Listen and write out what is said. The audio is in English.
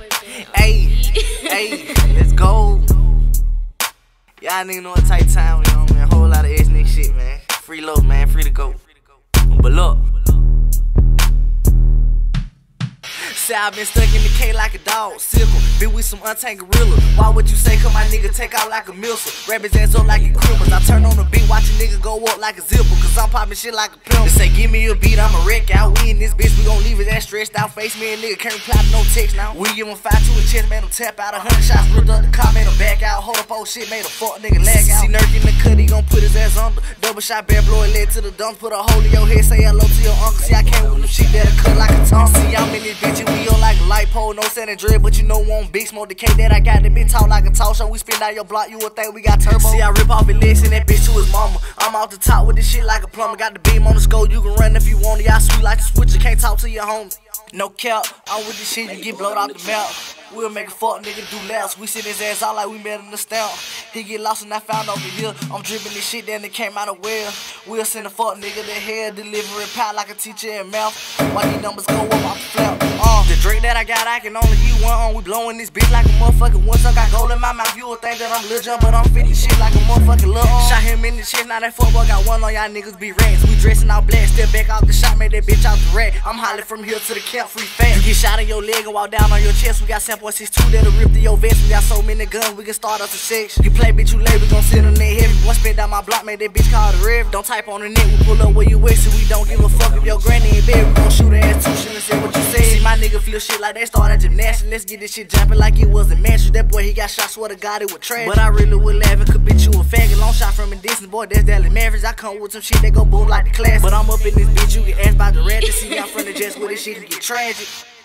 Hey, hey, let's go. Y'all niggas know what type time we on, man. Whole lot of S nigga shit, man. Free love, man. Free to go. But look. Say I been stuck in the K like a dog, sickle. Been with some untamed gorilla. Why would you say, cause my nigga take out like a missile? Wrap his ass up like a criminal. I turn on the beat, watch a nigga go up like a zipper. Cause I'm popping shit like a pimp. They say, give me a beat, I'ma wreck out. We in this bitch, we gon' leave his ass stretched out. Face me a nigga, can't reply to no text now. We give him 5 to a chest, made him tap out. 100 shots, ripped up the car, made him back out. Hold up, old shit, made a fuck nigga lag out. See Nurk in the cut, he gon' put his ass under. Double shot, bad blow it, led to the dump. Put a hole in your head, say hello to your uncle. See, I came with them shit that'll cut like a tongue. See, I'm in this bitch, and we all like a light pole. No San Andreas, but you know one big smoke. The K that I got, that bitch talk like a talk show. We spin out your block, you would think we got turbo. See, I rip off his legs and that bitch to his mama. I'm off the top with this shit like a plumber. Got the beam on the scope, you can run if you want it. Y'all sweet like the switcher, can't talk to your homie. No cap, I'm with this shit, you get blowed off the map. We'll make a fuck nigga do laps. We sit his ass out like we met in the stamp. He get lost and I found over here. I'm dripping this shit, then it came out of well. We'll send a fuck nigga to hell. Delivery pie like a teacher in mouth. Why these numbers go up off the flap? The drink that I got, I can only use one on. We blowing this bitch like a motherfucking one. So got gold in my mouth. You would think that I'm Lil Jon, but I'm fitting shit like a motherfucking Lil Shot him in the chest, now that fuck boy got one on. Y'all niggas be rats. We dressing all black, step back out the shot, made that bitch out the rat. I'm hollering from here to the camp, free fat. You get shot in your leg and walk down on your chest. We got 7.62 that'll rip through your vest. We got so many guns, we can start up to 6. You play, bitch, you late, we gon' sit on that heavy. One spin down my block, made that bitch call the rev. Don't type on the net, we pull up where you at, so we don't give a fuck if your granny in bed. We gon' shoot her ass too, shouldn't say what you said. See, my nigga feel shit like they started gymnastics. Let's get this shit jumping like it was a match. That boy, he got shot, swear to God, it was trash. But I really would laugh and could bitch you a faggot. Long shot from a distance, boy, that's Dallas Mavericks. I come with some shit that go boom like the class. But I'm up in this bitch, you get asked by the rat to see I'm from the Jets where this shit can get tragic.